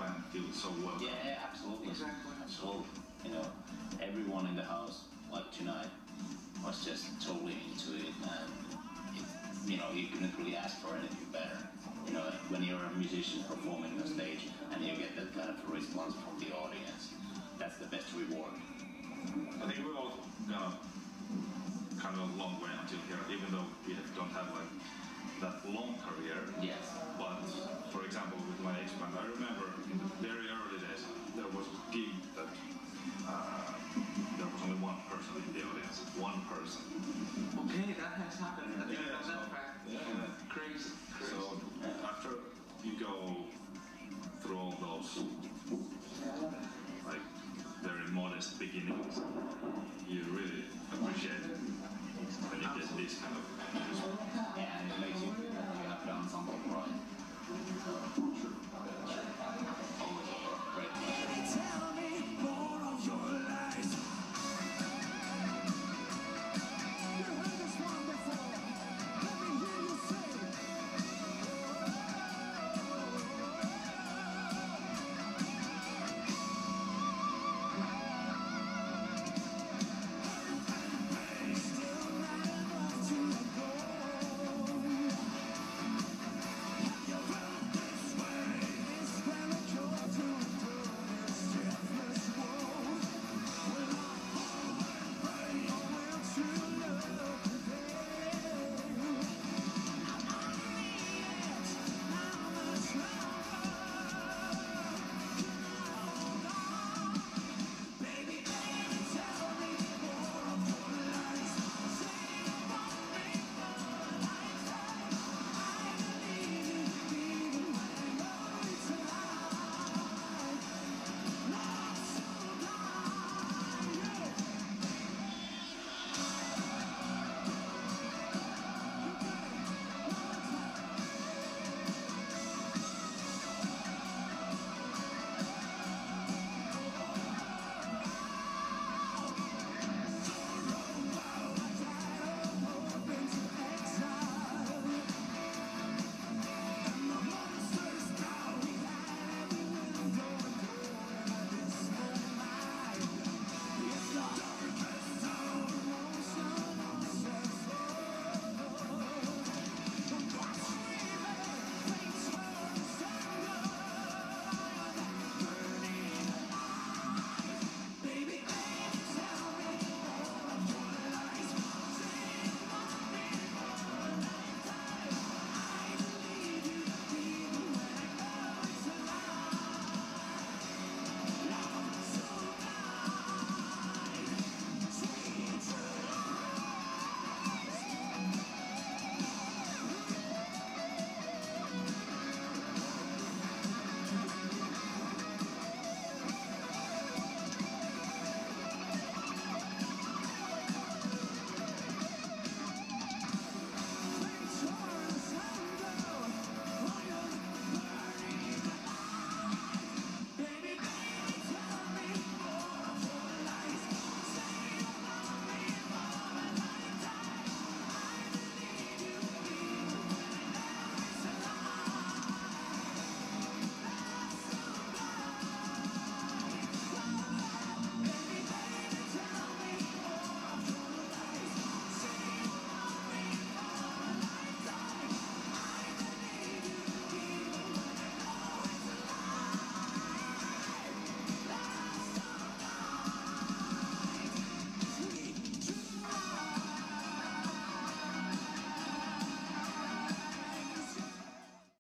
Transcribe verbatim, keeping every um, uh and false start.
and feel so welcome. Yeah, yeah, absolutely. Exactly. Absolutely. You know, everyone in the house, like tonight, was just totally into it, and it, you know, you couldn't really ask for anything better. You know, when you're a musician performing on stage and you get that kind of response from the audience, that's the best reward. I think we've all gone kind of a long way until here, even though we don't have like that long career. Yes. But for example, with my ex-band, I remember in the very early days there was a gig that uh, there was only one person in the audience. One person. Okay, that has happened. I think Yeah, that's so, fact. yeah. Crazy, crazy. So after you go through all those like very modest beginnings, you really appreciate it when you get this kind of music. Yeah, and it makes you feel that you have done something right. Sure.